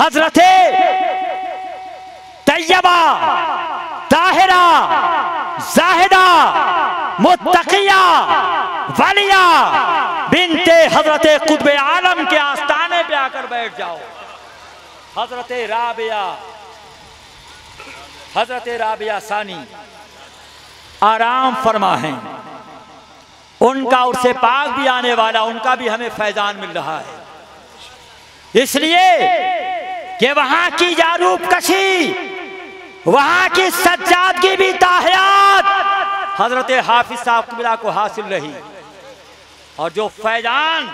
हजरते तैयबा ताहिरा जाहिदा मुत्तकिया वलिया बिनते हजरते कुतुब आलम के आस्थाने पे आकर बैठ जाओ। हजरते राबिया सानी आराम फरमा है, उनका उससे पाक भी आने वाला, उनका भी हमें फैजान मिल रहा है। इसलिए कि वहां की जारूब कशी, वहां की सज्जादगी भी ताहियात हजरत हाफिज साहब क़िबला को हासिल रही। और जो फैजान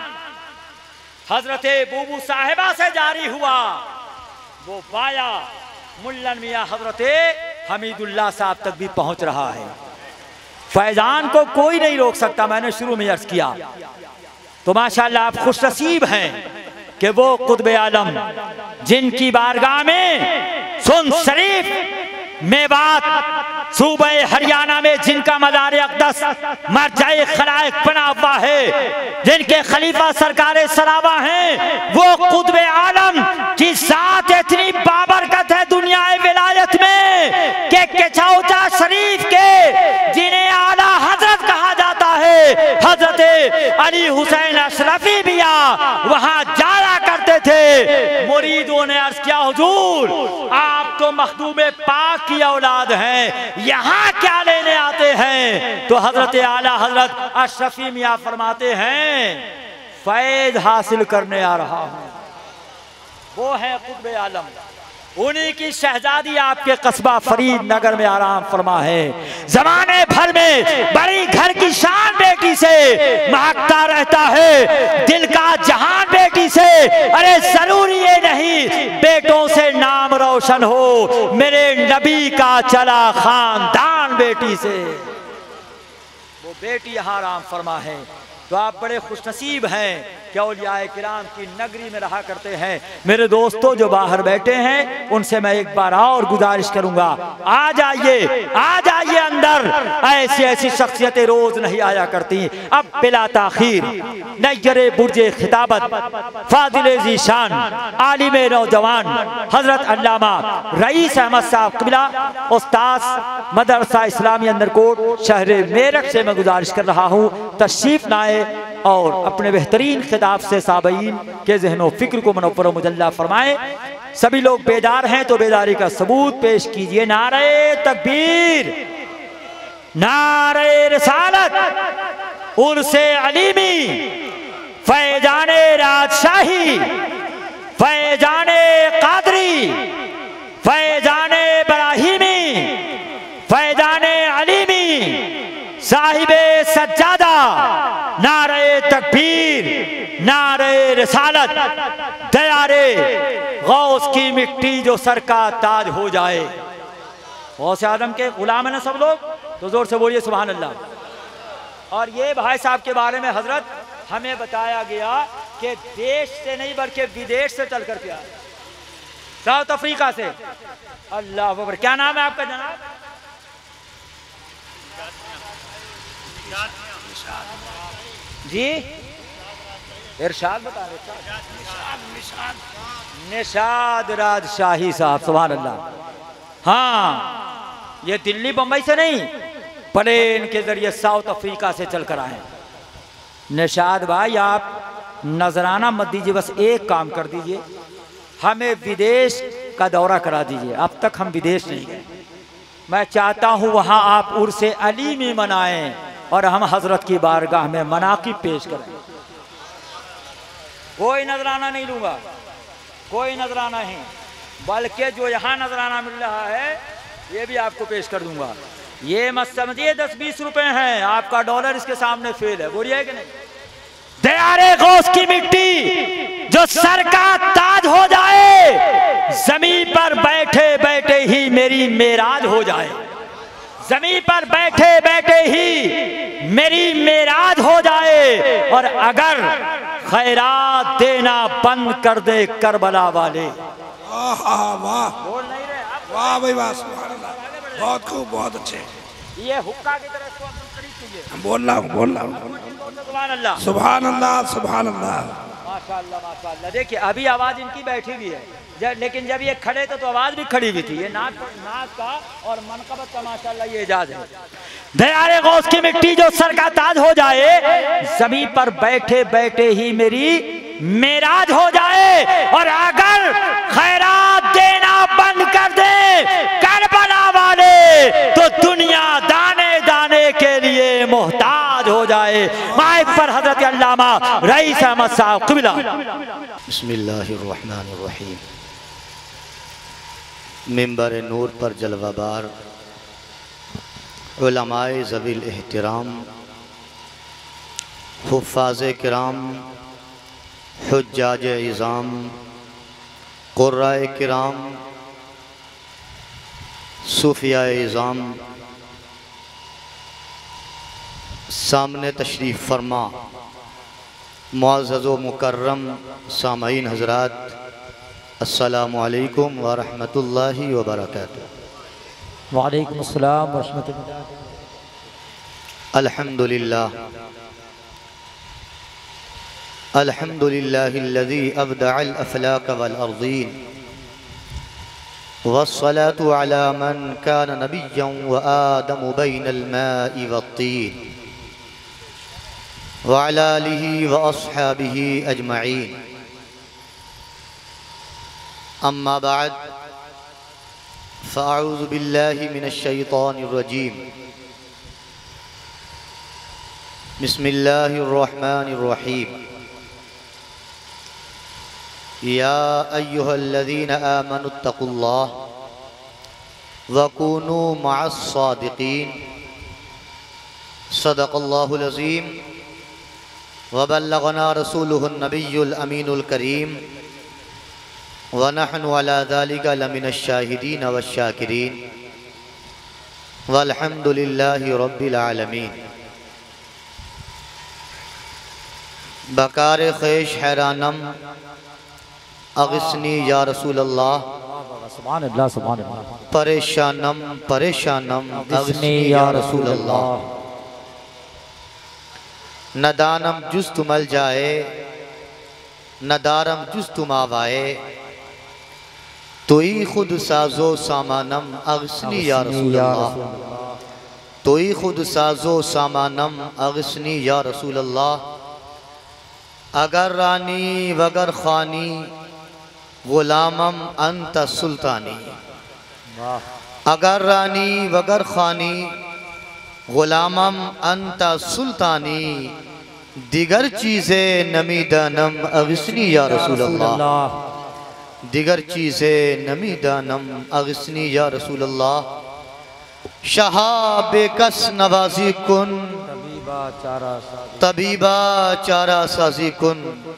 हजरत बूबू साहिबा से जारी हुआ वो बाया मुल्लन मियां हजरत हमीदुल्लाह साहब तक भी पहुंच रहा है। फैजान को कोई नहीं रोक सकता। मैंने शुरू में अर्ज किया तो माशाअल्लाह आप खुशनसीब हैं कि वो कुतुब आलम जिनकी बारगाह में सुन शरीफ मेवात सूबे हरियाणा में जिनका मज़ार अक़दस मरजाए खलाइक बना हुआ है, जिनके खलीफा सरकारे सरावा हैं, वो कुतुब आलम की साथ इतनी बाबरकत है दुनिया विलायत में कि केचौचा शरीफ के जिन्हें आला हजरत कहा जाता है, हजरत अली हुसैन अशरफी भी वहां जाया करते थे। मुरीदों ने अर्ज किया हुजूर आप तो मखदूम पाक की औलाद हैं, यहाँ क्या लेने आते हैं? तो हजरत आला हजरत अशरफी मियां फरमाते हैं फैज हासिल करने आ रहा हूँ। वो है कुतुब आलम, उन्हीं की शहजादी आपके कस्बा फरीद नगर में आराम फरमा है। जमाने भर में बड़ी घर की शान बेटी से महकता रहता है, दिल का जहान बेटी से। अरे जरूरी ये नहीं बेटों से नाम रोशन हो, मेरे नबी का चला खानदान बेटी से। वो बेटी यहाँ आराम फरमा है। तो आप बड़े खुशनसीब हैं कि औलियाए किराम की नगरी में रहा करते हैं। मेरे दोस्तों जो बाहर बैठे हैं उनसे मैं एक बार और गुजारिश करूंगा, आ जाइए अंदर। ऐसी ऐसी शख्सियतें रोज नहीं आया करती। अब बिला ताखीर नैयरे बुर्जे खिताबत फादिले ज़ीशान आलिमे नौजवान हजरत अल्लामा रईस अहमद साहब क़िबला उस्ताद मदरसा इस्लामी अंदरकोट शहर मेरठ से मैं गुजारिश कर रहा हूँ तशरीफ लाए और अपने बेहतरीन खिताब से साबईन के ज़हनो फिक्र को मनव्वर मुजल्ला फरमाए। सभी लोग बेदार हैं तो बेदारी का सबूत पेश कीजिए। नारे तकबीर, नारे रिसालत, उर्से अलीमी, फैजाने राजशाही, फैजाने कादरी, फैजाने इब्राहिमी, फैजाने अलीमी, साहिबे सज्जादा, नारे तकबीर, नारे रिसालत, दयारे गौस की मिट्टी जो सर का ताज हो जाए। गौस आदम के गुलाम है ना सब लोग, तो जोर से बोलिए सुभान अल्लाह। और ये भाई साहब के बारे में हजरत हमें बताया गया कि देश से नहीं बल्कि विदेश से चल कर के आए, साउथ अफ्रीका से। अल्लाह अकबर। क्या नाम है आपका जनाब? जी इरशाद बता रहे, निशाद राजशाही साहब, सुभान अल्लाह। हाँ, ये दिल्ली बम्बई से नहीं, प्लेन के जरिए साउथ अफ्रीका से चलकर आए। निशाद भाई आप नजराना मत दीजिए, बस एक काम कर दीजिए, हमें विदेश का दौरा करा दीजिए। अब तक हम विदेश नहीं गए। मैं चाहता हूँ वहाँ आप उर्से अली में मनाएं और हम हजरत की बारगाह में मनाकिब पेश करें। कोई नजराना नहीं लूंगा, कोई नजराना नहीं, बल्कि जो यहाँ नजराना मिल रहा है ये भी आपको पेश कर दूंगा। ये मत समझिए 10-20 रुपए हैं, आपका डॉलर इसके सामने फेल है। बोलिए है कि नहीं? दयारे गौस की मिट्टी जो सर का ताज हो जाए, जमीन पर बैठे बैठे ही मेरी मेराज हो जाए, जमीन पर बैठे बैठे ही मेरी मेराज हो जाए। और अगर खैरात देना बंद कर दे करबला वाले। वाह वाह भाई वाह, बहुत खूब, बहुत अच्छे। ये हुक्का की तरह इसको करीब कीजिए। बोल रहा हूँ सुभान अल्लाह, सुभान अल्लाह, सुभान अल्लाह। माशाअल्लाह माशाअल्लाह। देखिए अभी आवाज इनकी बैठी भी है, लेकिन जब ये खड़े तो आवाज भी खड़ी हुई थी। ये नाक का और मनकबत का माशाल्लाह ये एजाज है। दयारे गौस की मिट्टी जो सर का ताज हो जाए, जमीन पर बैठे बैठे ही मेरी मेराज हो जाए। और अगर खैरात देना बंद कर दे करबला वाले, तो दुनिया दाने दाने के लिए मोहताज हो जाए। माइक पर हजरत अल्लामा रईस अहमद साहब क़िबला। बिस्मिल्लाहिर्रहमानिर्रहीम। मिंबर नूर पर जलवाबार उलमाए ज़वील एहतराम, हुफ़्फ़ाज़े किराम, हुज्जाज इज़ाम, क़ुर्राए किराम, सूफ़ियाए इज़ाम, सामने तशरीफ़ फरमा मुअज़्ज़ज़ व मुकर्रम सामईन हज़रात, अस्सलामु अलैकुम व रहमतुल्लाहि व बरकातुहू। वालेकुम अस्सलाम व रहमतुल्लाह। अल्हम्दुलिल्लाह अल्हम्दुलिल्लाहिल्लज़ी अबदअल अफ़लाक वल अर्ज़ीन वस्सलातु अला मन कान नबिय्यन व आदम बैनल माइ वत्तीन व अला आलिहि व अस्हाबिहि अजमईन। अम्मा बाद फ़अऊज़ु बिल्लाहि मिनश शैतानिर रजीम। बिस्मिल्लाहिर्रहमानिर्रहीम। या अय्युहल्लज़ीना आमनुत्तक़ुल्लाह वकूनू मअस्सादिक़ीन। सदक़ल्लाहुल अज़ीम व बल्लगना रसूलुहुन नबियुल अमीनुल करीम व नहनु अला ज़ालिका लमिनश शाहिदीन वश्शाकिरीन वल्हम्दुलिल्लाहि रब्बिल आलमीन। बकार ख़ैश हैरानम अग़िस्नी या रसूल अल्लाह। सुभान अल्लाह सुभान अल्लाह। परेशानम परेशानम अग़िस्नी या रसूल अल्लाह। नदानम जुस तुमल जाए नदारम जुस तुम आवाए, तोई खुद साजो सामानम अग़िस्नी या रसूल अल्लाह। तोई खुद साजो सामानम अग़िस्नी या रसूल अल्लाह। अगर रानी वगर खानी गुलामम अंत सुल्तानी। अगर रानी वगर खानी गुलामम अंत सुल्तानी, दिगर चीज़े नमीदानम अग़िस्नी या रसूल अल्लाह। दिगर चीज़े नमीदानम अग़िस्नी या रसूल अल्लाह। शहाबे कस नवाजी कुन तबीबा चारा साजी कुन।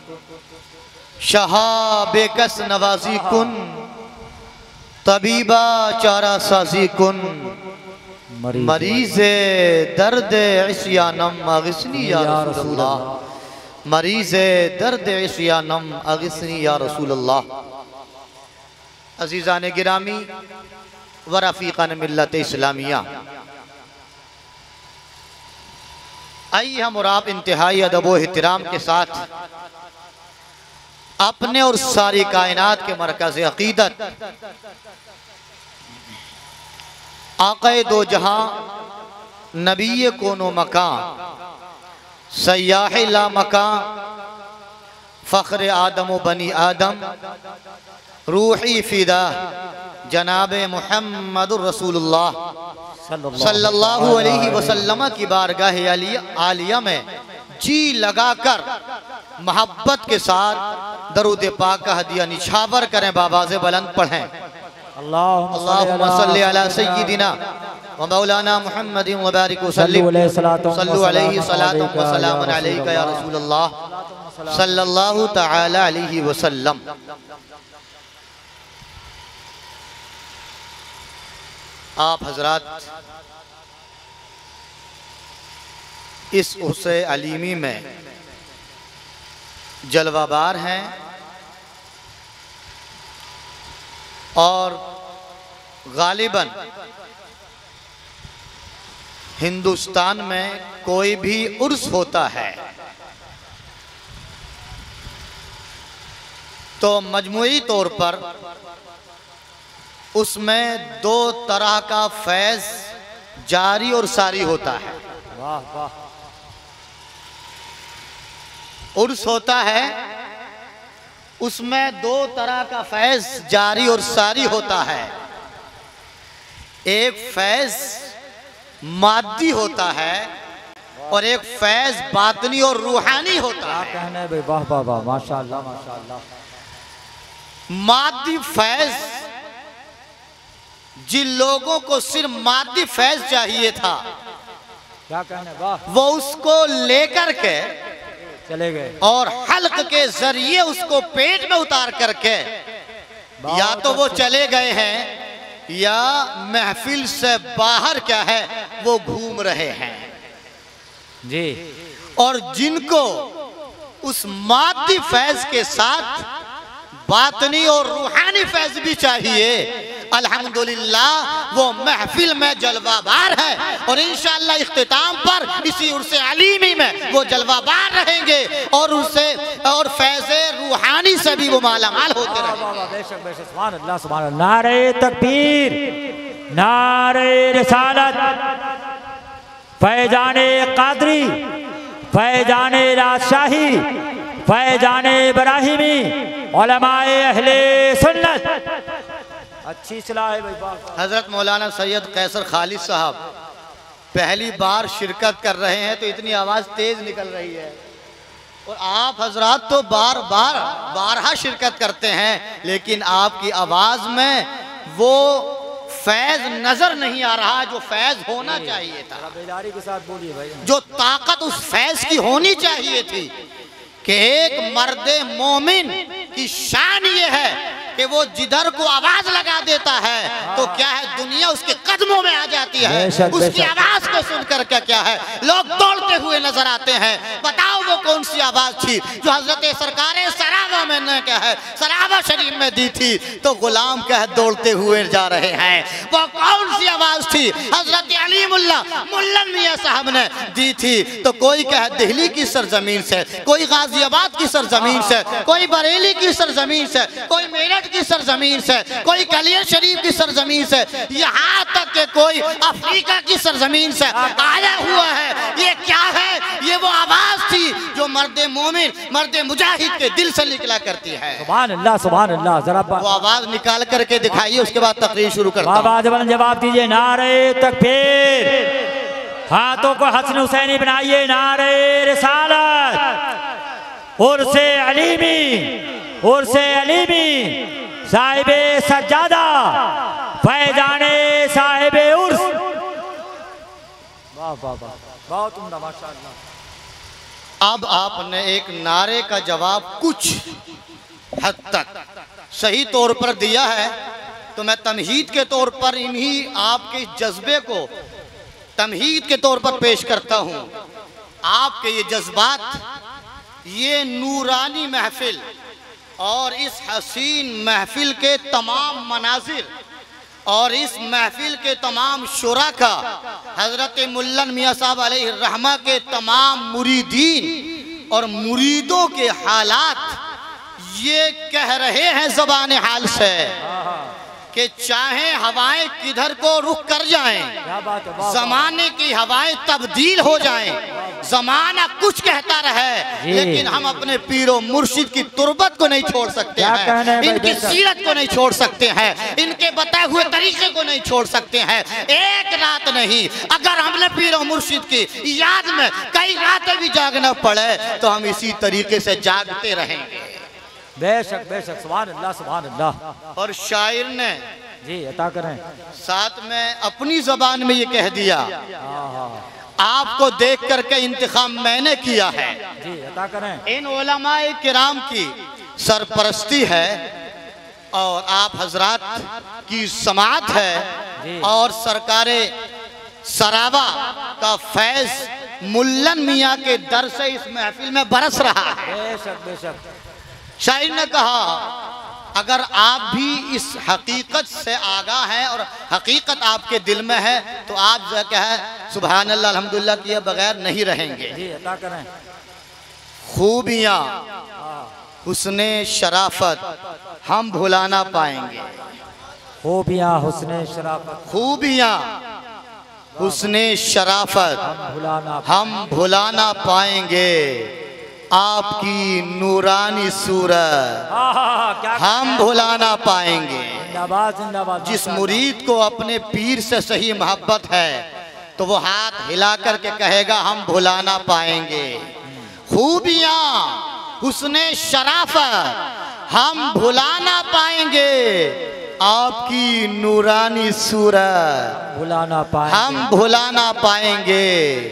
शहाबे कस नवाजी कुन तबीबा चारा साजी कुन। मरीज़े दर्द इस्यानम अग़िस्नी या रसूल अल्लाह। मरीज़े दर्द इस्यानम अग़िस्नी या रसूल अल्लाह। अज़ीज़ान गिरामी व रफ़ीक़ान मिल्लत इस्लामिया, आइए हम और आप इंतहाई अदब व एहतराम के साथ अपने और सारी कायनात के मरकज़ अक़ीदत आक़ाए दो जहां नबी कोनो मकान सयाह ला मकान फ़ख्र आदम व बनी आदम रूही फ़िदा जनाब मुहम्मदुर रसूलुल्लाह सल्लल्लाहु अलैहि वसल्लम की बारगाह आलिया में जी लगाकर मोहब्बत के साथ दरूद पाक का हदिया निछावर करें, बाबाज़े बुलंद पढ़ें। अल्लाहुम्मा सल्लि अला सय्यिदिना व मौलाना मुहम्मदिन व बारिक व सल्लिम सल्लु अलैहि सलातु व सलामुन अलैका या रसूलल्लाह सल्लल्लाहु तआला अलैहि वसल्लम। आप हजरात इस उर्से अलीमी में जलवाबार हैं और गालिबन हिंदुस्तान में कोई भी उर्स होता है तो मजमूई तौर पर उसमें दो तरह का फैज़ जारी और सारी होता है। वाह वाह। उर्स होता है, उसमें दो तरह का फैज़ जारी और सारी होता है। एक फैज़ मादी होता है और एक फैज़ बातनी और रूहानी होता है। कहने भाई, वाह वाह वाह, माशाअल्लाह माशाअल्लाह। मादी फैज़, जिन लोगों को सिर्फ मादी फैज़ चाहिए था, क्या कहने, वाह, वो उसको लेकर के चले गए और हल्क के जरिए उसको पेट में उतार करके या तो वो चले गए हैं या महफिल से बाहर क्या है वो घूम रहे हैं जी। और जिनको उस मादी फैज के साथ बातनी और रूहानी फैज भी चाहिए, अल्हम्दुलिल्लाह वो महफिल में जलवाबार है और इंशाअल्लाह इख्तिताम पर इसी उर्से अलीमी में वो जलवाबार रहेंगे और उससे और फैज़े रूहानी से भी वो मालामाल होते रहेंगे। बेशक बेशक, सुभान अल्लाह सुभान अल्लाह। नारे तकबीर, नारे रिसालत, फैजाने कादरी, फैजाने राजशाही, फैजाने इब्राहिमी, उलमाए अहले सुन्नत। अच्छी सलाह है भाई। हजरत मौलाना सैयद कैसर खालिद साहब पहली बार शिरकत कर रहे हैं तो इतनी आवाज़ तेज निकल रही है और आप हजरात तो बारहा शिरकत करते हैं, लेकिन आपकी आवाज़ में वो फैज़ नजर नहीं आ रहा जो फैज़ होना चाहिए था। बेदारी के साथ बोलिए भाई। जो ताकत उस फैज़ की होनी चाहिए थी कि एक मर्दे मोमिन की शान ये है कि वो जिधर को आवाज लगा देता है तो क्या है दुनिया उसके कदमों में आ जाती है। उसकी आवाज को सुनकर क्या है लोग दौड़ते हुए नजर आते हैं। बताओ वो कौन सी आवाज थी जो हजरत सरकारे सरावा में ने क्या है सरावा शरीफ में दी थी तो गुलाम क्या है दौड़ते हुए जा रहे हैं। वो कौन सी आवाज थी हजरत अली मुल्ला मियां साहब ने दी थी तो कोई क्या है दिल्ली की सरजमीन से, कोई गाजियाबाद की सरजमीन से, कोई बरेली की सरजमीन से, कोई मेरठ की सरजमीन से, कोई कलियर शरीफ की सरजमीन से, यहाँ तक के कोई अफ्रीका की सरजमीन से आया हुआ है। ये क्या है? ये वो आवाज थी जो मर्दे मोमिन मर्दे मुजाहिद के दिल से निकला करती है। सुभान अल्लाह सुभान अल्लाह। जरा वो आवाज निकाल करके दिखाइए, उसके बाद तकरीर शुरू करता हूं। जवाब दीजिए। नारे तकबीर, हाथों को हसन हुसैनी बनाइए। नारे रिसालत, उर्से अलीमी, उर्से अलीमी, साहिबे सज्जादा, फैजाने साहिबे उर्स। वाह वाह वाह, बहुत उम्दा माशाअल्लाह। अब आपने एक नारे का जवाब कुछ हद तक सही तौर पर दिया है तो मैं तमहीद के तौर पर इन्हीं आपके जज्बे को तमहीद के तौर पर पेश करता हूँ। आपके ये जज्बात, ये नूरानी महफिल और इस हसीन महफिल के तमाम मनाजिर और इस महफिल के तमाम शुरा का हजरत मुल्ला मियां साहब अलैहि रहमा के तमाम मुरीदीन और मुरीदों के हालात ये कह रहे हैं ज़बान हाल से कि चाहे हवाएं किधर को रुख कर जाएं, जमाने की हवाएं तब्दील हो जाएं, जमाना कुछ कहता रहे, लेकिन हम अपने पीरो मुर्शिद की तुरबत को नहीं छोड़ सकते हैं, इनकी सीरत को नहीं छोड़ सकते हैं, इनके बताए हुए तरीके को नहीं छोड़ सकते हैं। एक रात नहीं, अगर हमने पीरो मुर्शिद की याद में कई रातें भी जागना पड़े तो हम इसी तरीके से जागते रहेंगे। बेशक बेशक, सुभान अल्लाह सुभान अल्लाह। और शायर ने जी अता करें साथ में अपनी जबान में ये कह दिया, आपको देख करके इंतखाब मैंने किया है। जी अता करें। इन उलमाए किराम की सरपरस्ती है और आप हजरात की समात है और सरकारे सरावा का फैज मुल्लन मियाँ के दर से इस महफिल में बरस रहा है। बेशक बेशक। शायर ने कहा अगर आप भी इस हकीकत से आगाह हैं और हकीकत आपके दिल में है तो आप जो क्या है सुभान अल्लाह अल्हम्दुलिल्लाह किए बगैर नहीं रहेंगे। जी अता करें। खूबियाँ हुस्ने शराफत हम भुला ना पाएंगे। खूबियाँ हुस्ने शराफत, खूबियाँ हुस्ने शराफत हम भुला ना पाएंगे। आपकी नूरानी सूरत हम भुला ना पाएंगे। जिंदाबाद जिंदाबाद। जिस मुरीद को अपने पीर से सही मोहब्बत है तो वो हाथ हिला करके कहेगा हम भुला ना पाएंगे। खूबियाँ हुस्ने शराफत हम भुला ना पाएंगे। आपकी नूरानी सूरत भुला ना पाएंगे, हम भुला ना पाएंगे।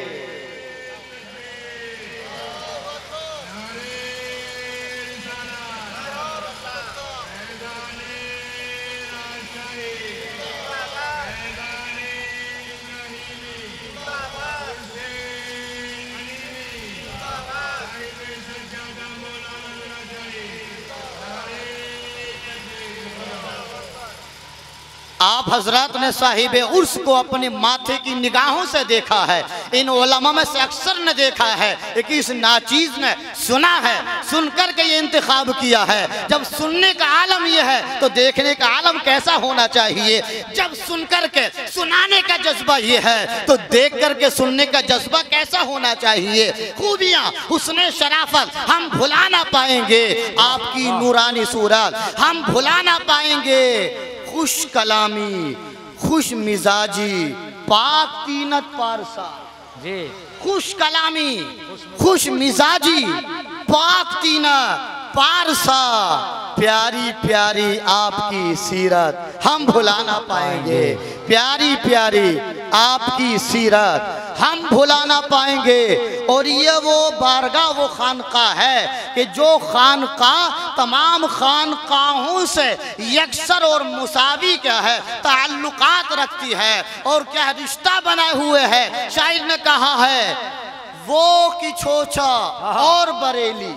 आप हजरत ने साहिब उर्स को अपने माथे की निगाहों से देखा है। इन उलमा में से अक्सर ने देखा है कि इस नाचीज ने सुना है, सुनकर के ये इंतखाब किया है। जब सुनने का आलम ये है तो देखने का आलम कैसा होना चाहिए। जब सुनकर के सुनाने का जज्बा ये है तो देख करके सुनने का जज्बा कैसा होना चाहिए। खूबियाँ हुस्ने शराफत हम भुला ना पाएंगे। आपकी नूरानी सूरत हम भुला ना पाएंगे। खुश कलामी खुश मिजाजी पाक तीनत पारसा जी। खुश कलामी खुश मिजाजी पाक तीनत पारसा प्यारी प्यारी आपकी सीरत हम भुला ना पाएंगे। प्यारी प्यारी आपकी सीरत हम भुला ना पाएंगे। और ये वो बारगाह वो खानकाह है कि जो खानकाह तमाम खानकाहों से यकसर और मुसावी क्या है ताल्लुकात रखती है और क्या रिश्ता बनाए हुए है। शायर ने कहा है वो की छोचा और बरेली,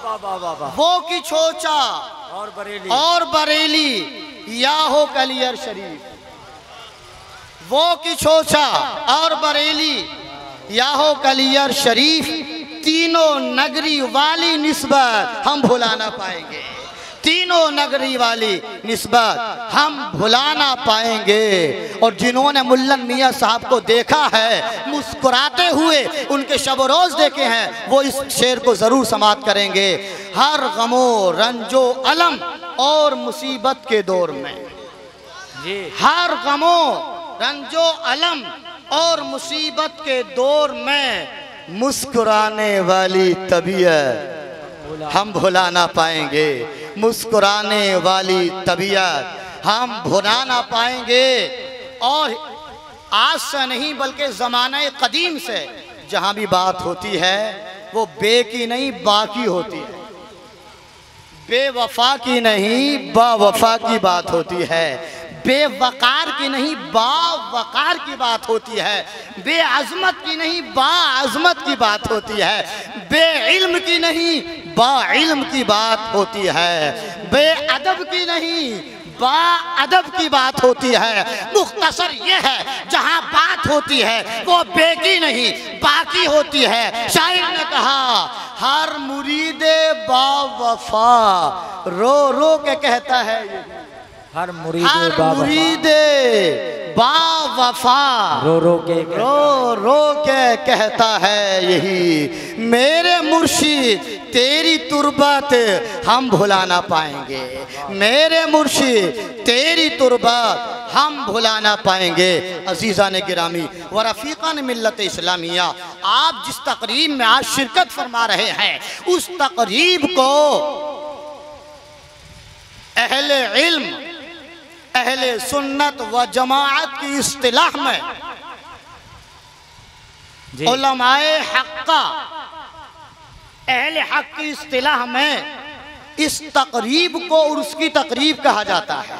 वो की छोचा और बरेली या हो कलियर शरीफ। वो की छोचा और बरेली या हो कलियर शरीफ तीनों नगरी वाली निस्बत हम भुला ना पाएंगे। तीनों नगरी वाली निस्बत हम भुला ना पाएंगे। और जिन्होंने मुल्लन मियाँ साहब को देखा है मुस्कुराते हुए उनके शब रोज देखे हैं वो इस शेर को जरूर समाप्त करेंगे। हर गमो रंजो अलम और मुसीबत के दौर में जी, हर गमो रंजो अलम और मुसीबत के दौर में मुस्कुराने वाली तबीयत हम भुला ना पाएंगे। मुस्कुराने वाली तबीयत हम भुला ना पाएंगे। और आज से नहीं बल्कि ज़माने कदीम से जहाँ भी बात होती है वो बे की नहीं बाकी होती है। बेवफा की नहीं बावफा की बात होती है। बेवकार की नहीं बावकार की बात होती है। बेअज़मत की नहीं बाअज़मत की बात होती है। बेइल्म की नहीं बाइल्म की बात होती है। बेअदब की नहीं बाअदब की बात होती है। मुख्तसर ये है जहाँ बात होती है वो बे की नहीं बाकी होती है। शायर ने कहा हर मुरीदे बावफा रो रो के कहता है ये। हर मुरीदे बावफा रो रो के कहता है यही। मेरे मुर्शिद तेरी तुरबत हम भुला ना पाएंगे। मेरे मुर्शिद तेरी तुरबत हम भुला ना पाएंगे। अजीज़ान गिरामी व रफ़ीक़ान मिल्लत इस्लामिया, आप जिस तकरीब में आज शिरकत फरमा रहे हैं उस तकरीब को अहले इल्म अहले सुन्नत व जमाअत की इस्तिलाह में उलमाए हक़्क़ा अहले हक़ की इस्तिलाह में इस तकरीब को उर्स की तकरीब कहा जाता है।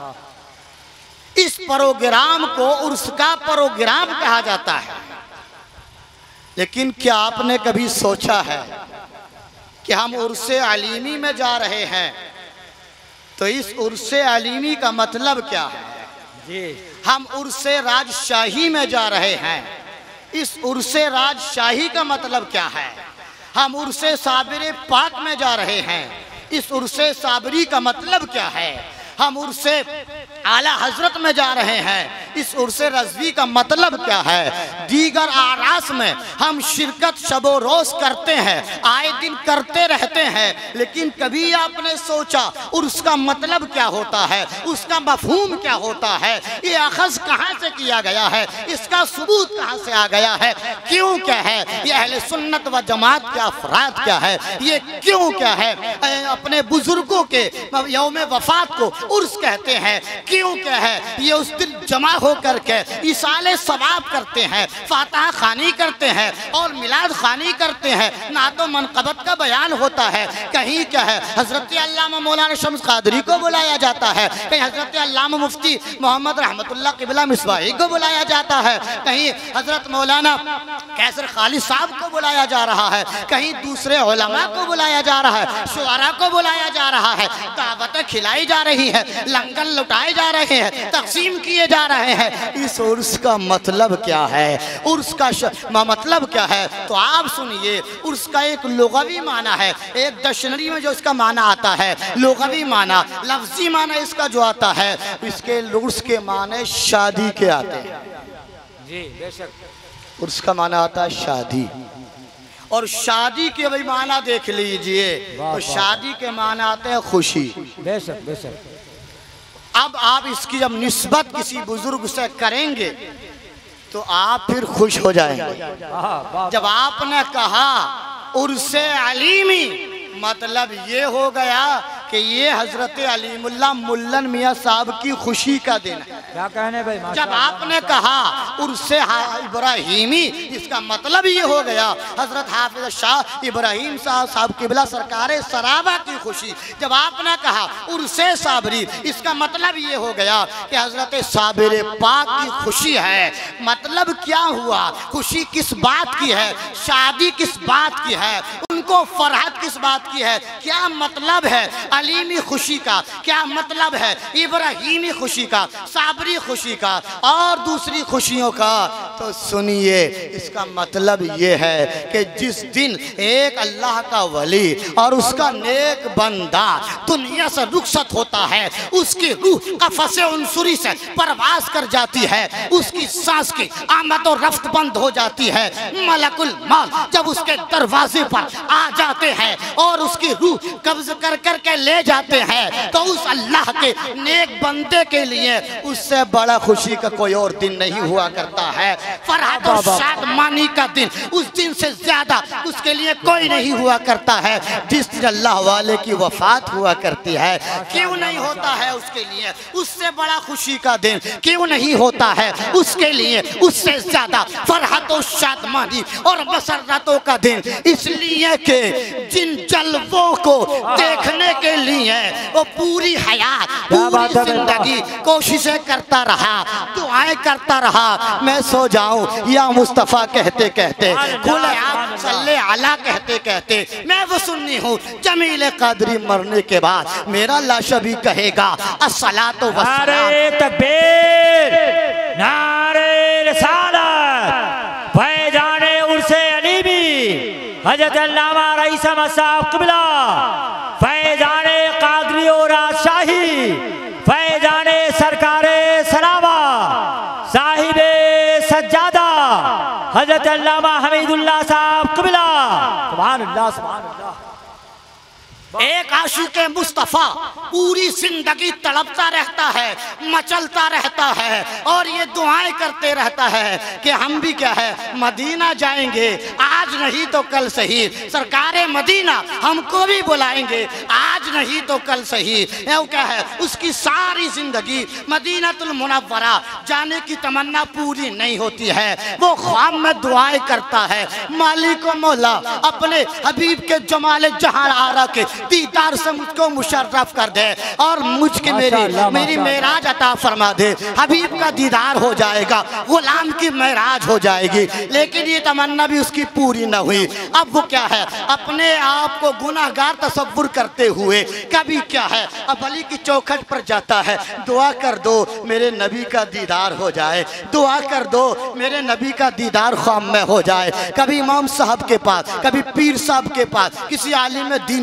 इस प्रोग्राम को उर्स का प्रोग्राम कहा जाता है। लेकिन क्या आपने कभी सोचा है कि हम उर्स अलीमी में जा रहे हैं तो इस उर्स अलीमी का मतलब क्या है जी? हम उर्स राजशाही में जा रहे हैं। इस उर्स राजशाही का मतलब क्या है? हम उर्स साबिर पाक में जा रहे हैं। इस उर्से साबरी का मतलब क्या है? हम उर्से आला हजरत में जा रहे हैं, इस उर्से रज़वी का मतलब क्या है? दीगर आरास में हम शिरकत शबो रोज करते हैं, आए दिन करते रहते हैं, लेकिन कभी आपने सोचा उर्स का मतलब क्या होता है, उसका मफहूम क्या होता है? ये अखज़ कहाँ से किया गया है, इसका सबूत कहाँ से आ गया है, क्यों क्या है? ये अहले सुन्नत व जमात के अफराद क्या है, ये क्यों क्या है? अपने बुजुर्गों के यौम वफात को उर्स कहते हैं, क्यों क्या है? ये उस दिन जमा होकर के इसाले सवाब करते हैं, फातहा खानी करते हैं और मिलाद खानी करते हैं, नातो मनक़बत का बयान होता है। कहीं क्या है, हजरत अल्लामा मौलाना शम्स कादरी को बुलाया जाता है, कहीं हजरत अल्लामा मुफ्ती मोहम्मद रहमतुल्लाह क़िबला मिसबाही को बुलाया जाता है, कहीं हजरत मौलाना कैसर खालिद साहब को बुलाया जा रहा है, कहीं दूसरे उलमा को बुलाया जा रहा है, शुआरा को बुलाया जा रहा है, दावतें खिलाई जा रही है, लंगर लुटाए जा रहे हैं, तकसीम किए जा रहे हैं। इस उर्स का मतलब क्या है? उर्स का मतलब क्या है? तो आप सुनिए, उर्स का एक लुग़वी माना है, एक डिक्शनरी में जो इसका माना आता है, लुग़वी माना, लफ्जी माना इसका जो आता है, इसके उर्स के माने शादी के आते हैं जी, बेशक। उर्स का माना आता है शादी, और शादी के भाई माना देख लीजिए, तो शादी के माना आते हैं खुशी। बेशक बेशक। अब आप इसकी जब निस्बत किसी बुजुर्ग से करेंगे तो आप फिर खुश हो जाएंगे। जब आपने कहा उर्से अलीमी, मतलब ये हो गया कि ये हजरत अलीमुल्लाह मुल्लन मियाँ साहब की खुशी का दिन है। क्या कहने भाई? जब आपने कहा उर्से इब्राहिमी, इसका मतलब ये हो गया हजरत हाफिज शाह इब्राहिम साहब क़िबला सरकार सराबा की खुशी। जब आपने कहा उर्से साबरी, इसका मतलब ये हो गया कि हजरत साबिर पाक की खुशी है। मतलब क्या हुआ? खुशी किस बात की है? शादी किस बात की है? उनको फरहत किस बात की है? क्या मतलब है अलीमी खुशी का? क्या मतलब है इब्राहिमी खुशी का, साबरी खुशी का और दूसरी खुशियों का? तो सुनिए, इसका मतलब ये है कि जिस दिन एक अल्लाह का वली और उसका नेक बंदा दुनिया से रुखसत होता है, उसकी रूह कफ़से उनसुरी से परवास कर जाती है, उसकी सांस की आमद और रफ्त बंद हो जाती है, मलकुल मौत जब उसके दरवाजे पर आ जाते हैं और उसकी रूह कब्ज कर कर के ले जाते हैं, तो उस अल्लाह के नेक बंदे के लिए उससे बड़ा खुशी का कोई और दिन नहीं हुआ करता है। फरहत और शादमानी का दिन, उस दिन से ज्यादा उसके लिए कोई नहीं हुआ करता है। जिस दिन अल्लाह वाले की वफात हुआ करती है, क्यों नहीं होता है उसके लिए उससे बड़ा खुशी का दिन? क्यों नहीं होता है उसके लिए उससे ज्यादा फरहत और शादमानी और मसरतों का दिन? इसलिए कि जिन जलवों को देखने के लिए वो पूरी हयात, पूरी जिंदगी कोशिशें करता रहा, दुआएं करता रहा, मैं सो जाऊं या मुस्तफ़ा कहते कहते, खुले आप सल्ले अला कहते कहते मैं वो सुन्नी हूँ। जमील कादरी मरने के बाद मेरा लाशा भी कहेगा अस्सलातु वस्सलाम। नारे तकबीर, नारे रिसालत, फैजाने उर्से अलीमी, हजरत अल्लामा रईस अहमद साहब क़िबला, फैजाने कादरी और शाही, फैजाने सरकारे सराबा, साहिबे सज्जादा, हजरत अल्लामा हमीदुल्लाह साहब क़िबला। सुभान अल्लाह, सुभान अल्लाह। एक आशिक़ मुस्तफ़ा पूरी जिंदगी तड़पता रहता है, मचलता रहता है और ये दुआएं करते रहता है कि हम भी क्या है मदीना जाएंगे, आज नहीं तो कल सही, सरकारे मदीना हमको भी बुलाएंगे, आज नहीं तो कल सही। वो क्या है, उसकी सारी जिंदगी मदीनतुल मुनव्वरा जाने की तमन्ना पूरी नहीं होती है। वो ख्वाब में दुआएं करता है, मालिक व मौला अपने हबीब के जमाल जहां आरा के दीदार से मुझको मुशर्रफ कर दे और मुझके मेरी मेराज अता फरमा दे। हबीब का दीदार हो जाएगा, गुलाम की मेराज हो जाएगी, लेकिन ये तमन्ना भी उसकी पूरी न हुई। अब वो क्या है, अपने आप को गुनाहगार तसव्वुर करते हुए कभी क्या है अब अली की चौखट पर जाता है, दुआ कर दो मेरे नबी का दीदार हो जाए, दुआ कर दो मेरे नबी का दीदार ख्वाब में हो जाए। कभी इमाम साहब के पास, कभी पीर साहब के पास, किसी आलिम दीन के पास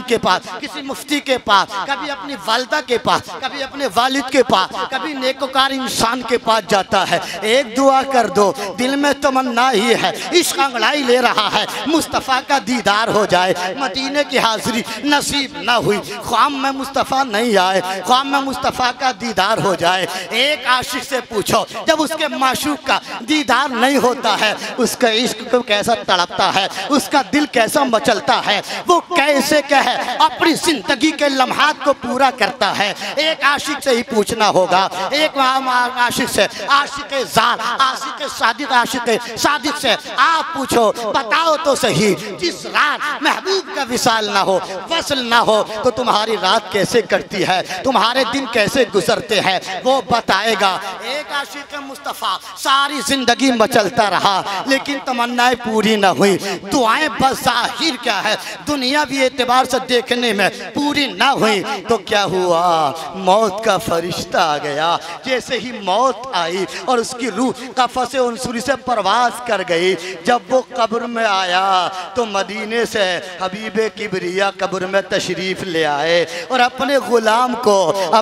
किसी मुफ्ती के पास, कभी अपनी वालिदा के पास, कभी अपने वालिद के पास, कभी नेकोकार इंसान के पास जाता है। एक दुआ कर दो, दिल में तमन्ना ही है, इश्क अंगड़ाई ले रहा है, मुस्तफ़ा का दीदार हो जाए, मदीने की हाजिरी नसीब ना हुई, ख्वाब में मुस्तफ़ा नहीं आए, ख्वाब में मुस्तफ़ा का दीदार हो जाए। एक आशिक से पूछो, जब उसके माशूक का दीदार नहीं होता है, उसका इश्क को कैसा तड़पता है, उसका दिल कैसा मचलता है, वो कैसे क्या है अपनी जिंदगी के लम्हात को पूरा करता है। एक आशिक से ही पूछना होगा, एक आशिक से, आशिक ज़ाल, आशिक सादिक, आशिक सादिक से आप पूछो, बताओ तो सही, जिस रात महबूब का विसाल ना हो, वसल ना हो, तो तुम्हारी रात कैसे कटती है, तुम्हारे दिन कैसे गुजरते हैं, वो बताएगा। एक आशिक मुस्तफ़ा सारी जिंदगी मचलता रहा, लेकिन तमन्नाएं पूरी ना हुई, दुआएं बस जाहिर क्या है दुनियावी एतबार से देखने में पूरी ना हुई, तो क्या हुआ, मौत का फरिश्ता आ गया। जैसे ही मौत आई और उसकी रूह कफ़से अंसुरी से परवाज कर गई, जब वो कब्र में आया तो मदीने से हबीबे किबरिया कब्र में तशरीफ़ ले आए और अपने ग़ुलाम को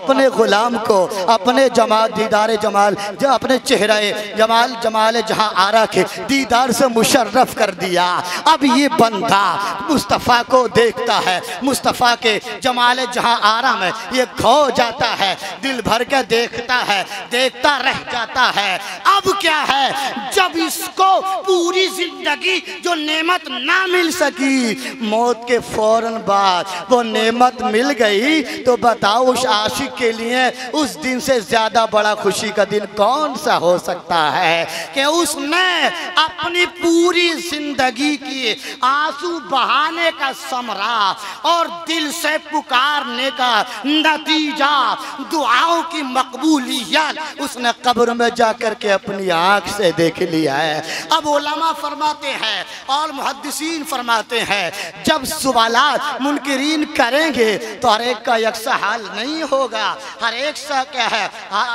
अपने जमाल दीदार जमाल जो अपने चेहरे जमाल जहाँ आरा के दीदार से मुशर्रफ कर दिया। अब ये बंदा मुस्तफ़ा को देखता है, मुस्तफ़ा के जमाल जहाँ आरा में ये खो जाता है, दिल भर के देखता है, देखता रह जाता है। अब क्या है, जब इसको पूरी जिंदगी जो नेमत ना मिल सकी, मौत के फौरन बाद वो नेमत मिल गई, तो बताओ उस आशिक के लिए उस दिन से ज्यादा बड़ा खुशी का दिन कौन सा हो सकता है कि उसने अपनी पूरी जिंदगी की आंसू बहाने का समरा और दिल से पुकारने का नतीजा, दुआओं की मकबूलियत उसने कब्र में जाकर के अपनी आंख से देख लिया है। अब उलमा फरमाते हैं और मुहद्दिसीन फरमाते हैं, जब सवालात मुनकिरीन करेंगे तो हर एक का यकसा हाल नहीं होगा, हर एक सा क्या है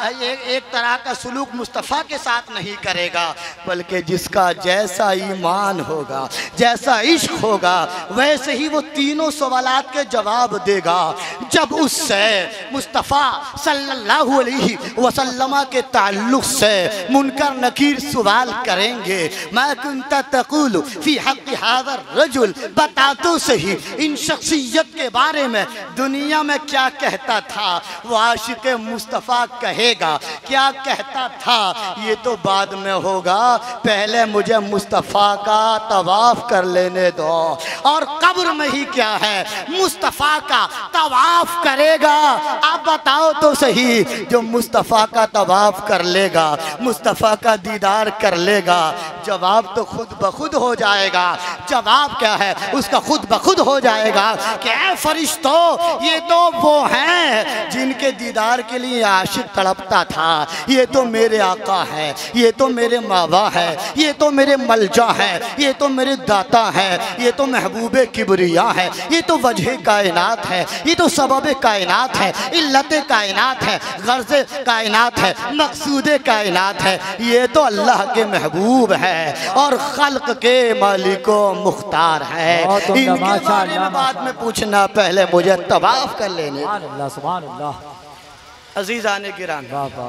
एक तरह का सुलूक मुस्तफ़ा के साथ नहीं करेगा, बल्कि जिसका जैसा ईमान होगा, जैसा इश्क होगा, वैसे ही वो तीनों सवालात के जवाब देगा। जब उससे मुस्तफ़ा सल्लल्लाहु अलैहि वसल्लम के ताल्लुक़ से मुनकर नकीर सवाल करेंगे, मा कुंता तक़ूलु फ़ी हक़्क़ि हाज़ा रजुल, बता तो सही इन शख्सियत के बारे में दुनिया में क्या कहता था। वो आशिक मुस्तफ़ा कहेगा क्या कहता था, ये तो बाद में होगा, पहले मुझे मुस्तफ़ा का तवाफ़ कर लेने दो। और कब्र में ही क्या है, मुस्तफ़ा का तवाफ़ करेगा। आप बताओ तो सही, जो मुस्तफ़ा का तवाफ़ कर लेगा, मुस्तफ़ा का दीदार कर लेगा, जवाब तो खुद ब खुद हो जाएगा। जवाब क्या है उसका, खुद ब खुद हो जाएगा कि ऐ फरिश्तों, ये तो वो हैं जिनके दीदार के लिए आशिक तड़पता था, ये तो मेरे आका है, ये तो मेरे मावा है, ये तो मेरे मलजा है, ये तो मेरे दाता है, ये तो महबूबे किबरिया है, ये तो वजह कायनात है, ये तो सबब कायनात है, इल्लत कायनात है, गर्ज़ कायनात है, मकसूद कायनात है, ये तो अल्लाह के महबूब है और खल्क के मालिको मुख्तार है। इनके बारे में बाद में पूछना, पहले मुझे तवाफ़ कर लेने। सुभान अल्लाह। अज़ीज़ाने गिरामी,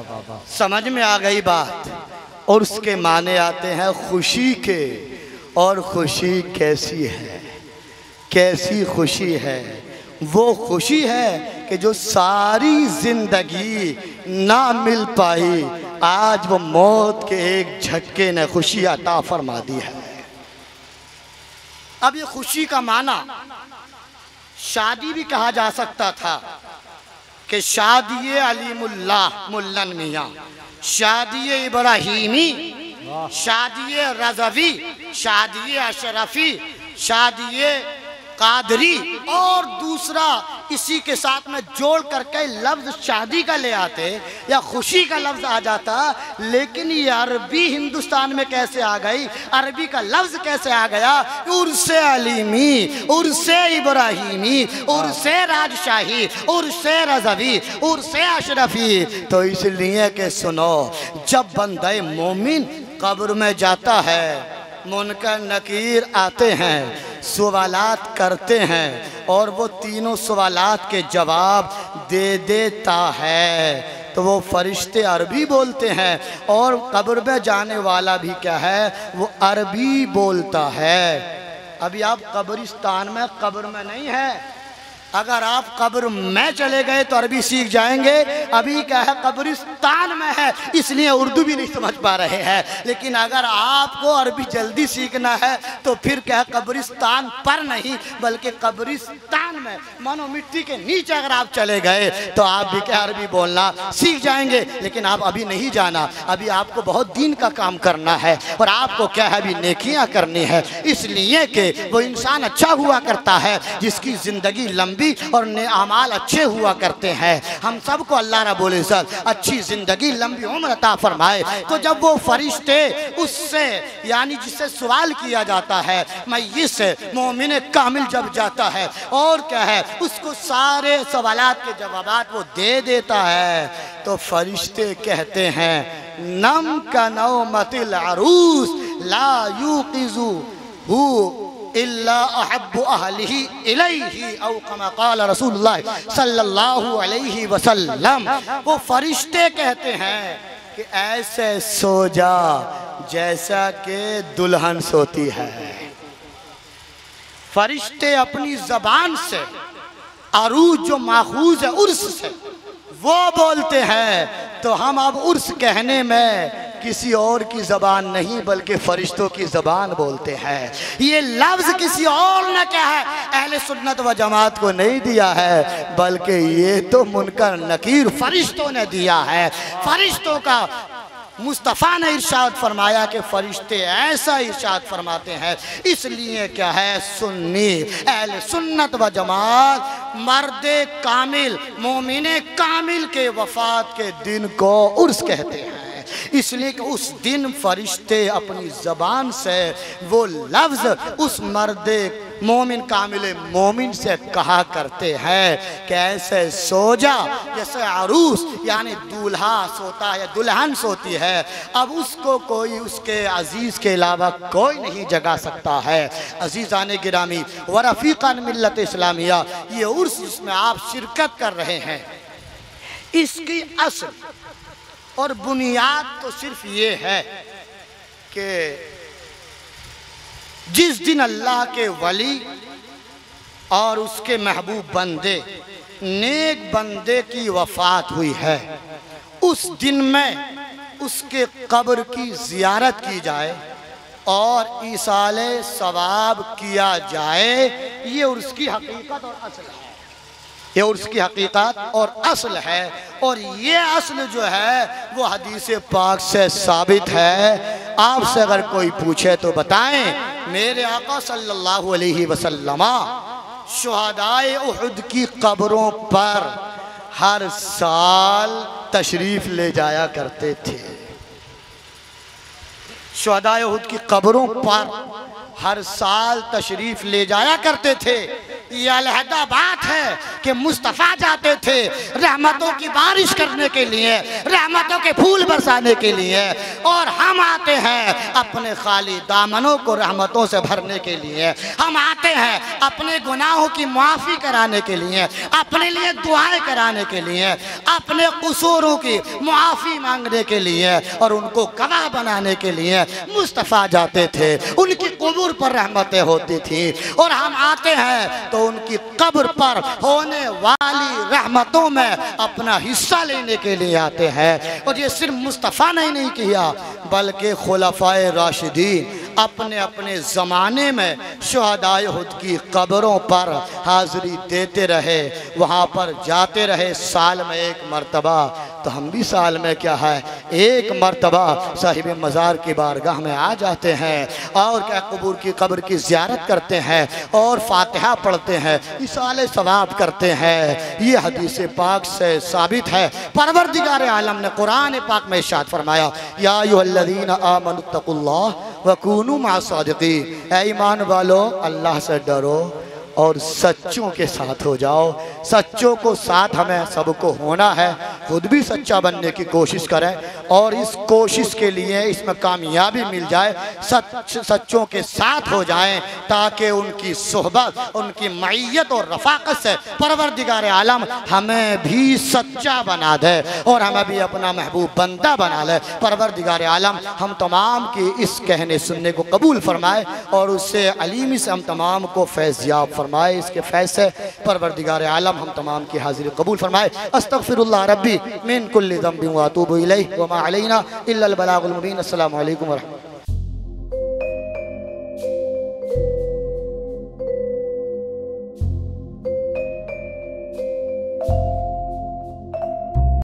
समझ में आ गई बात। और उसके माने आते हैं खुशी के, और खुशी कैसी है, कैसी खुशी है। वो खुशी है कि जो सारी जिंदगी ना मिल पाई, आज वो मौत के एक झटके ने खुशी अता फरमा दी है। अब ये खुशी का माना शादी भी कहा जा सकता था कि शादी अलीमुल्लाह मुल्लन मियाँ, शादी इब्राहीमी, शादी रज़वी, शादी अशरफी, शादी कादरी, और दूसरा इसी के साथ में जोड़ करके लफ्ज़ शादी का ले आते या खुशी का लफ्ज़ आ जाता। लेकिन ये अरबी हिंदुस्तान में कैसे आ गई, अरबी का लफ्ज़ कैसे आ गया, उर्से अलीमी, उर्से इब्राहीमी, उर्से राजशाही, उर्से रज़वी, उर्से अशरफी। तो इसलिए कि सुनो, जब बंदे मोमिन कब्र में जाता है मुनकर नकीर आते हैं, सवालात करते हैं और वो तीनों सवालात के जवाब दे देता है। तो वो फरिश्ते अरबी बोलते हैं और कब्र में जाने वाला भी क्या है, वो अरबी बोलता है। अभी आप कब्रिस्तान में, कब्र में नहीं है। अगर आप कब्र में चले गए तो अरबी सीख जाएंगे। अभी क्या है, कब्रिस्तान में है, इसलिए उर्दू भी नहीं समझ पा रहे हैं। लेकिन अगर आपको अरबी जल्दी सीखना है तो फिर क्या है, कब्रिस्तान पर नहीं बल्कि कब्रिस्तान में, मानो मिट्टी के नीचे अगर आप चले गए तो आप भी क्या अरबी बोलना सीख जाएंगे। लेकिन आप अभी नहीं जाना, अभी आपको बहुत दिन का काम करना है और आपको क्या है, अभी नेकियां करनी है। इसलिए कि वो इंसान अच्छा हुआ करता है जिसकी ज़िंदगी लंबी और अमाल अच्छे हुआ करते हैं। हम सबको अल्लाह रब्बुल इज़्ज़त अच्छी ज़िंदगी, लंबी उम्र अता फरमाए। तो जब वो फरिश्ते उससे, यानी जिससे सवाल किया जाता है, मय्यत से मोमिन कामिल जब जाता है और क्या है, उसको सारे सवालात के जवाबात वो दे देता है, तो फरिश्ते कहते हैं नम का नौमतिल अरूस ला यूक़िज़ु हु इल्ला अहब्बु अहलिही इलैही औ कमा क़ाल रसूलुल्लाह सल्लल्लाहु अलैहि वसल्लम। वो फरिश्ते कहते हैं कि ऐसे सो जा जैसा कि दुल्हन सोती है। फरिश्ते अपनी ज़बान से, अरूज जो माखूज है उर्स से, वो बोलते हैं। तो हम अब उर्स कहने में किसी और की ज़बान नहीं बल्कि फरिश्तों की ज़बान बोलते हैं। ये लफ्ज़ किसी और ने क्या है, अहले सुन्नत व जमात को नहीं दिया है, बल्कि ये तो मुनकर नकीर फरिश्तों ने दिया है। फरिश्तों का मुस्तफ़ा ने इरशाद फरमाया कि फरिश्ते ऐसा इरशाद फरमाते हैं। इसलिए क्या है, सुन्नी अहले सुन्नत व जमात मर्दे कामिल, मोमिने कामिल के वफ़ात के दिन को उर्स कहते हैं। इसलिए कि उस दिन फरिश्ते अपनी ज़बान से वो लफ्ज़ उस मर्दे मोमिन कामिल मोमिन से कहा करते हैं कि ऐसे सो जा जैसे अरूस यानी दूल्हा सोता है या दुल्हन सोती है। अब उसको कोई उसके अजीज़ के अलावा कोई नहीं जगा सकता है। अजीज़ान गिरामी व रफ़ीक़ान मिल्लत इस्लामिया, ये उर्स जिसमें आप शिरकत कर रहे हैं, इसकी असल और बुनियाद तो सिर्फ ये है कि जिस दिन अल्लाह के वली और उसके महबूब बंदे, नेक बंदे की वफ़ात हुई है, उस दिन में उसके कब्र की ज़ियारत की जाए और ईसाले सवाब किया जाए। ये उसकी हकीकत और असल है, ये उसकी हकीकत और असल है। और ये असल जो है वो हदीस पाक से साबित है। आपसे अगर कोई पूछे तो बताएं, मेरे आका सल्लल्लाहु अलैहि वसल्लम शुहदाए उहुद की कब्रों पर हर साल तशरीफ़ ले जाया करते थे। शुहदाए उहुद की कब्रों पर हर साल तशरीफ़ ले जाया करते थे। ये अलहदा बात है कि मुस्तफ़ा जाते थे रहमतों की बारिश करने के लिए, रहमतों के फूल बरसाने के लिए, और हम आते हैं अपने खाली दामनों को रहमतों से भरने के लिए। हम आते हैं अपने गुनाहों की माफ़ी कराने के लिए, अपने लिए दुआएं कराने के लिए, अपने कसूरों की माफ़ी मांगने के लिए और उनको गवाह बनाने के लिए मुस्तफ़ा जाते थे। उनकी कब्र पर रहमतें होती थी और हम आते हैं तो उनकी कब्र पर होने वाली रहमतों में अपना हिस्सा लेने के लिए आते हैं। और ये सिर्फ मुस्तफ़ा ने नहीं किया बल्कि खुलफाए राशिदीन अपने अपने ज़माने में शुहदाए उहुद की कब्रों पर हाज़िरी देते रहे, वहाँ पर जाते रहे साल में एक मरतबा। तो हम भी साल में क्या है, एक मरतबा साहिब मज़ार की बारगाह में आ जाते हैं और क्या कबूर की कब्र की ज़ियारत करते हैं और फातिहा पढ़ते हैं, इसाले सवाब करते हैं। ये हदीस पाक से साबित है। परवरदिगार आलम ने कुरान पाक में इरशाद फरमाया, या अय्युहल्लज़ीना आमनुत्तकुल्लाह वकूनू मअस-सादिक़ीन, ऐ ईमान वालो अल्लाह से डरो और सच्चों के साथ हो जाओ। सच्चों को साथ हमें सबको होना है, खुद भी सच्चा बनने की कोशिश करें और इस कोशिश के लिए इसमें कामयाबी मिल जाए, सच्चों के साथ हो जाएं, ताकि उनकी सोहबत, उनकी मईयत और रफ़ाक़त से परवरदिगार आलम हमें भी सच्चा बना दे और हमें भी अपना महबूब बंदा बना ले। परवरदिगार आलम हम तमाम की इस कहने सुनने को कबूल फरमाए और उससे अलीमी से हम तमाम को फैज़याब फरमाए। इसके फैज़ से परवरदिगार आलम हम तमाम की हाज़िरी कबूल फरमाए। अस्तग़फिरुल्लाह रब्बी मिन कुल्लि ज़ंबिन व अतूबु इलैहि व मा अलैना इल्लल बलागुल मुबीन। अस्सलामु अलैकुम व रहमतुल्लाह।